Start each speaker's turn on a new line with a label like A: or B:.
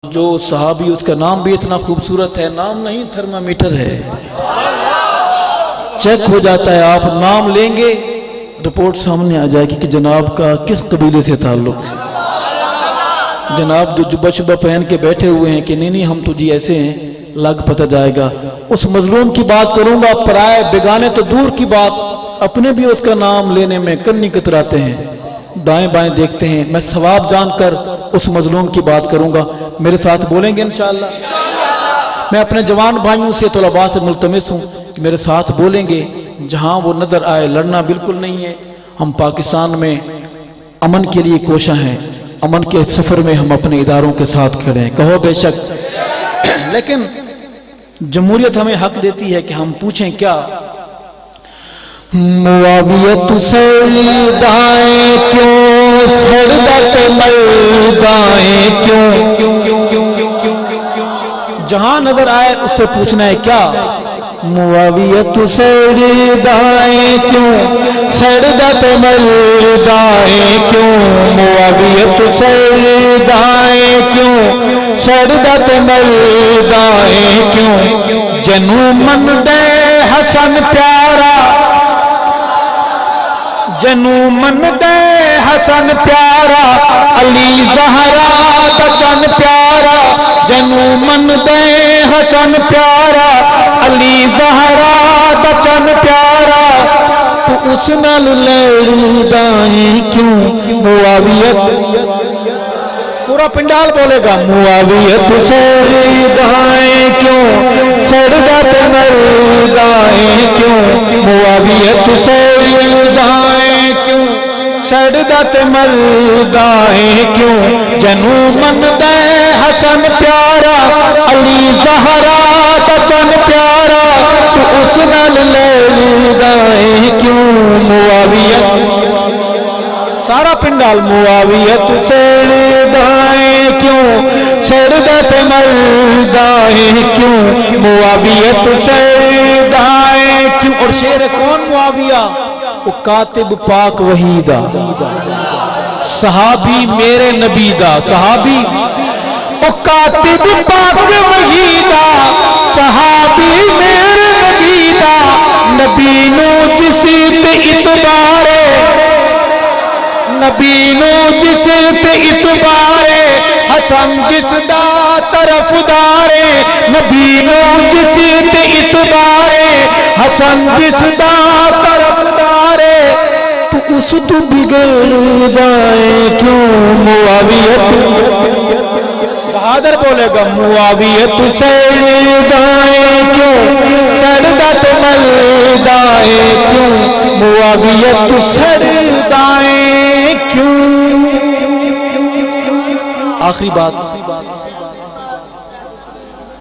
A: جو सहाबी उसका नाम भी इतना खूबसूरत है, नाम नहीं थर्मामीटर है, चेक हो जाता है। आप नाम लेंगे रिपोर्ट सामने आ जाएगी कि जनाब का किस कबीले से ताल्लुक है। जनाब जो जुब्बा शुब्बा पहन के बैठे हुए हैं कि नहीं हम तो जी ऐसे हैं, लग पता जाएगा। उस मजलूम की बात करूंगा, पराए बेगाने तो दूर की बात, अपने भी उसका नाम लेने में कन्नी कतराते हैं, दाएं बाएं देखते हैं। मैं सवाब जानकर उस मजलूम की बात करूंगा, मेरे साथ बोलेंगे इंशाअल्लाह। मैं अपने जवान भाइयों से तलबा से मुल्तमिस हूँ कि मेरे साथ बोलेंगे। जहां वो नजर आए, लड़ना बिल्कुल नहीं है। हम पाकिस्तान में अमन के लिए कोशा हैं, अमन के सफर में हम अपने इदारों के साथ खड़े हैं, कहो बेशक। लेकिन जमहूरियत हमें हक देती है कि हम पूछें क्या। मुआवियत सड़दाएं क्यों, सड़दत मर्दाएं क्यों, जहां नजर आए उससे पूछना है क्या। मुआवियत सड़दाएं क्यों, सड़दत मर्दाएं क्यों, मुआवियत सड़दाएं क्यों, सड़दत मर्दाएं क्यों, जनू मन दे हसन प्यारा, जनू मन दे हसन प्यारा, अली ज़हरा बचन प्यारा, जनू मन दे हसन प्यारा, अली ज़हरा बचन प्यारा, तो उस नाल लड़दाएं क्यों। मुआवियत, पूरा पिंडाल बोलेगा, मुआवियत सड़दाएं क्यों, सड़दत मर्दाएं क्यों, मुआवियत सड़दाएं क्यों, सड़दत मर्दाएं क्यों, जनू मन दे हसन प्यारा, अली ज़हरा बचन प्यारा, तो उस नाल लड़दाएं क्यों। मुआवियत, सारा पिंडाल, मुआवियत सड़दाएं क्यों, सड़दत मर्दाएं क्यों, मुआवियत सड़दाएं क्यों। और शेर कौन मुआविया, वो कातिब पाक वहीदा, सहाबी मेरे नबी दा, सहाबी ओ कातिब पाक वहीदा, सहाबी मेरे नबी दा, नबी नू जिस ते इतबारे, नबी नू जिस ते इतबारे, हसन जिस दा तरफदारे, नबी नू जिस ते इतबारे, हसन जिस दा तरफदारे, तो उस तू बिगड़दाएं क्यों। मुआवियत, बहादुर बोलेगा, मुआवियत सड़दाएं क्यों, सड़दत मर्दाएं क्यों, मुआवियत सड़दाएं क्यों। आखिरी बात,